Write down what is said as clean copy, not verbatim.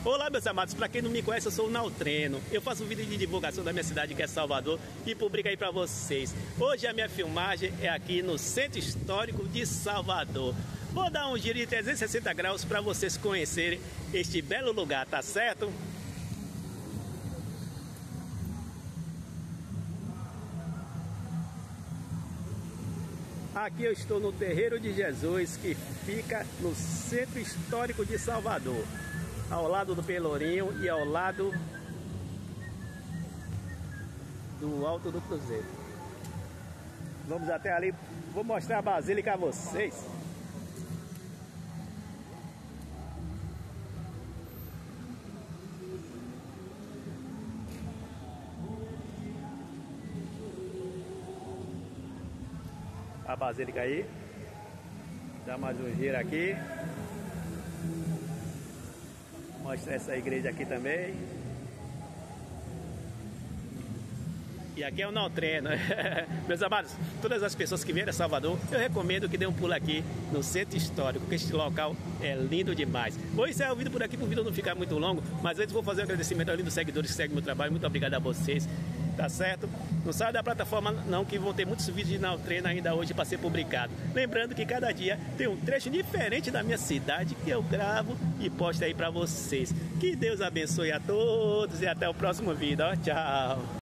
Olá, meus amados, para quem não me conhece, eu sou o Naltreno. Eu faço um vídeo de divulgação da minha cidade, que é Salvador, e publico aí para vocês. Hoje a minha filmagem é aqui no Centro Histórico de Salvador. Vou dar um giro de 360 graus para vocês conhecerem este belo lugar, tá certo? Aqui eu estou no Terreiro de Jesus, que fica no Centro Histórico de Salvador, ao lado do Pelourinho e ao lado do Alto do Cruzeiro. Vamos até ali, vou mostrar a Basílica a vocês. A Basílica aí. Dá mais um giro aqui. Mostra essa igreja aqui também. E aqui é o Naltreno. Meus amados, todas as pessoas que vierem a Salvador, eu recomendo que dê um pulo aqui no Centro Histórico, que este local é lindo demais. Vou encerrar o vídeo por aqui para o vídeo não ficar muito longo, mas antes vou fazer um agradecimento ali dos seguidores que seguem meu trabalho. Muito obrigado a vocês, tá certo? Não saia da plataforma não, que vão ter muitos vídeos de Naltreno ainda hoje para ser publicado. Lembrando que cada dia tem um trecho diferente da minha cidade que eu gravo e posto aí para vocês. Que Deus abençoe a todos e até o próximo vídeo. Ó, tchau!